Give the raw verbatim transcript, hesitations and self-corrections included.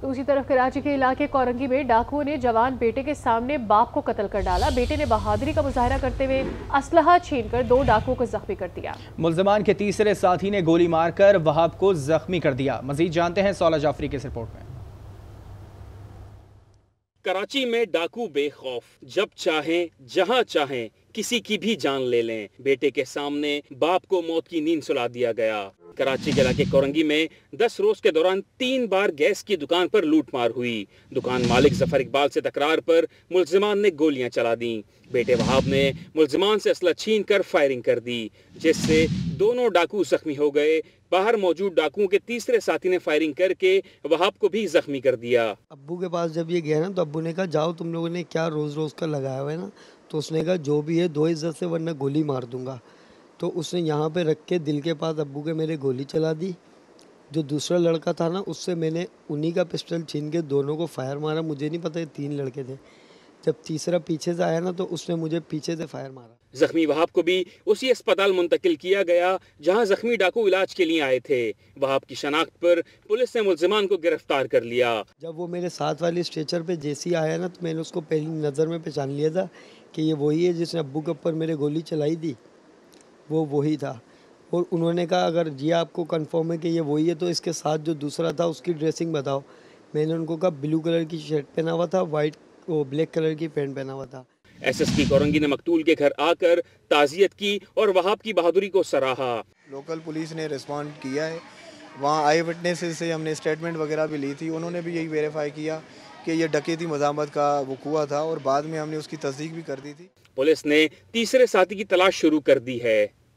दूसरी तरफ कराची के इलाके कोरंगी में डाकुओं ने जवान बेटे के सामने बाप को कत्ल कर डाला। बेटे ने बहादुरी का मुजाहरा करते हुए असलहा छीनकर दो डाकुओं को जख्मी कर दिया। मुल्जिमान के तीसरे साथी ने गोली मारकर वहाब को जख्मी कर दिया। मजीद जानते हैं सौला जाफरी की इस रिपोर्ट में। कराची में डाकू बेखौफ, जब चाहें जहां चाहें किसी की भी जान ले लें। बेटे के सामने बाप को मौत की नींद सुला दिया गया। कराची के इलाके कोरंगी में दस रोज के दौरान तीन बार गैस की दुकान पर लूटमार हुई। दुकान मालिक जफर इकबाल से तकरार पर मुल्जिमान ने गोलियां चला दी। बेटे वहाब ने मुल्जिमान से असला छीन कर फायरिंग कर दी, जिससे दोनों डाकू जख्मी हो गए। बाहर मौजूद डाकुओं के तीसरे साथी ने फायरिंग करके वहाब को भी जख्मी कर दिया। अब्बू के पास जब ये गया ना तो अब्बू ने कहा जाओ तुम लोगों ने क्या रोज रोज का लगाया हुआ है ना, तो उसने कहा जो भी है दो इज्जत से वरना गोली मार दूंगा। तो उसने यहाँ पे रख के दिल के पास अब्बू के मेरे गोली चला दी। जो दूसरा लड़का था ना उससे मैंने उन्हीं का पिस्टल छीन के दोनों को फायर मारा। मुझे नहीं पता ये तीन लड़के थे। जब तीसरा पीछे से आया ना तो उसने मुझे पीछे से फायर मारा। जख्मी वहाब को भी उसी अस्पताल मुंतकिल किया गया जहां जख्मी डाकू इलाज के लिए आए थे। वहाब की शनाख्त पर पुलिस ने मुल्जिमान को गिरफ्तार कर लिया। जब वो मेरे साथ वाली स्ट्रेचर पे जैसी आया ना तो मैंने उसको पहली नज़र में पहचान लिया था कि ये वही है जिसने अब्बू के ऊपर मेरे गोली चलाई थी। वो वही था। और उन्होंने कहा अगर जी आपको कंफर्म है कि ये वही है तो इसके साथ जो दूसरा था उसकी ड्रेसिंग बताओ। मैंने उनको कहा ब्लू कलर की शर्ट पहना हुआ था, वाइट वो ब्लैक कलर की पैंट पहना हुआ था। एसएसपी कोरंगी ने मकतूल के घर आकर ताज़ियत की और वहाब की बहादुरी को सराहा। लोकल पुलिस ने रिस्पॉन्ड किया है। वहाँ आई विटनेसेस से हमने स्टेटमेंट वगैरह भी ली थी। उन्होंने भी यही वेरीफाई किया कि ये डकैती मज़ामत का वक़ूआ था और बाद में हमने उसकी तस्दीक भी कर दी थी। पुलिस ने तीसरे साथी की तलाश शुरू कर दी है।